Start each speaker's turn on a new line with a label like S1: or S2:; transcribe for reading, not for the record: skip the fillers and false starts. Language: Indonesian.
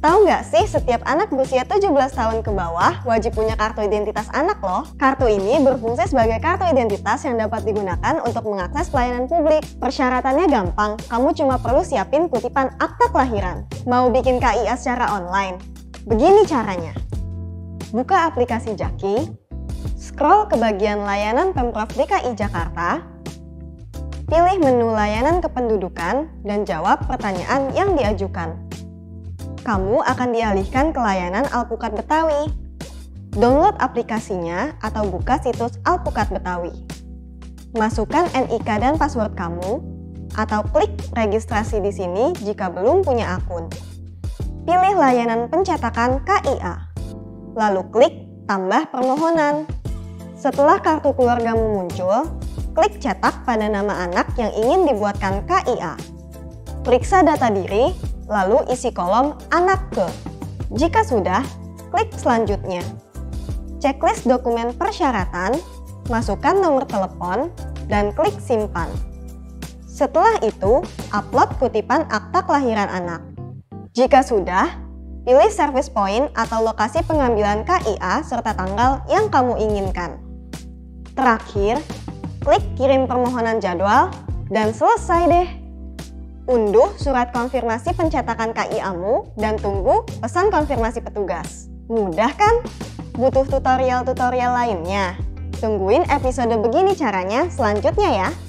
S1: Tahu nggak sih, setiap anak berusia 17 tahun ke bawah wajib punya kartu identitas anak loh. Kartu ini berfungsi sebagai kartu identitas yang dapat digunakan untuk mengakses pelayanan publik. Persyaratannya gampang, kamu cuma perlu siapin kutipan akta kelahiran. Mau bikin KIA secara online? Begini caranya. Buka aplikasi Jaki, scroll ke bagian layanan Pemprov DKI Jakarta, pilih menu layanan kependudukan dan jawab pertanyaan yang diajukan. Kamu akan dialihkan ke layanan Alpukat Betawi. Download aplikasinya atau buka situs Alpukat Betawi. Masukkan NIK dan password kamu, atau klik registrasi di sini jika belum punya akun. Pilih layanan pencetakan KIA, lalu klik tambah permohonan. Setelah kartu keluargamu muncul, klik cetak pada nama anak yang ingin dibuatkan KIA. Periksa data diri, lalu isi kolom anak ke. Jika sudah, klik selanjutnya. Checklist dokumen persyaratan, masukkan nomor telepon, dan klik simpan. Setelah itu, upload kutipan akta kelahiran anak. Jika sudah, pilih service point atau lokasi pengambilan KIA serta tanggal yang kamu inginkan. Terakhir, klik kirim permohonan jadwal, dan selesai deh. Unduh surat konfirmasi pencetakan KIA-mu dan tunggu pesan konfirmasi petugas. Mudah kan? Butuh tutorial-tutorial lainnya? Tungguin episode begini caranya selanjutnya ya.